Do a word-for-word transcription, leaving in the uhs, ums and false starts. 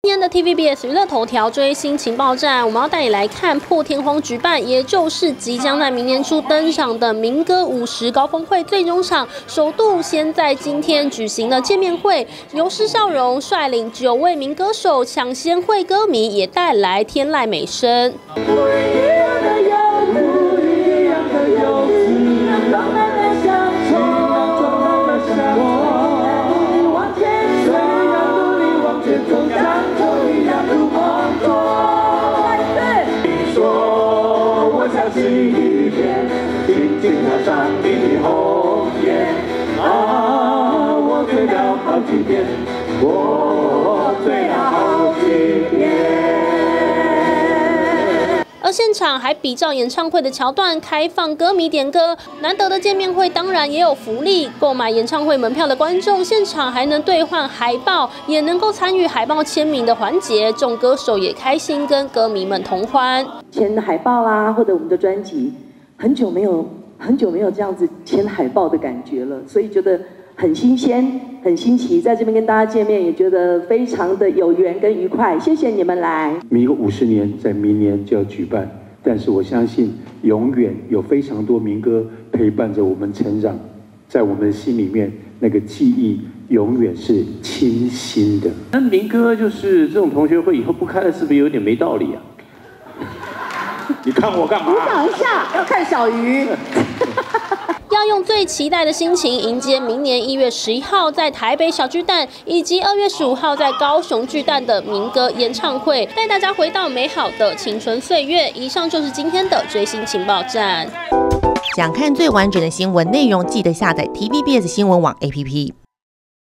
今天的 T V B S 娱乐头条追星情报站，我们要带你来看破天荒举办，也就是即将在明年初登场的民歌五十高峰会最终场，首度先在今天举行了见面会，由施孝荣率领九位民歌手抢先会歌迷，也带来天籁美声。 静静踏上你的红颜啊，我醉了好几遍，我醉了好几遍。 而现场还比照演唱会的桥段，开放歌迷点歌。难得的见面会当然也有福利，购买演唱会门票的观众，现场还能兑换海报，也能够参与海报签名的环节。众歌手也开心跟歌迷们同欢， 签海报啦，或者我们的专辑。 很久没有很久没有这样子签海报的感觉了，所以觉得很新鲜、很新奇，在这边跟大家见面也觉得非常的有缘跟愉快。谢谢你们来。 民歌五十年在明年就要举办，但是我相信永远有非常多民歌陪伴着我们成长，在我们的心里面那个记忆永远是清新的。 那民歌就是这种同学会以后不开了，是不是有点没道理啊？ 你看我干嘛？ 鼓掌一下，要看小鱼。 要用最期待的心情迎接明年一月十一号在台北小巨蛋，以及二月十五号在高雄巨蛋的民歌演唱会，带大家回到美好的青春岁月。以上就是今天的追星情报站。 想看最完整的新闻内容，记得下载 T V B S 新闻网 A P P。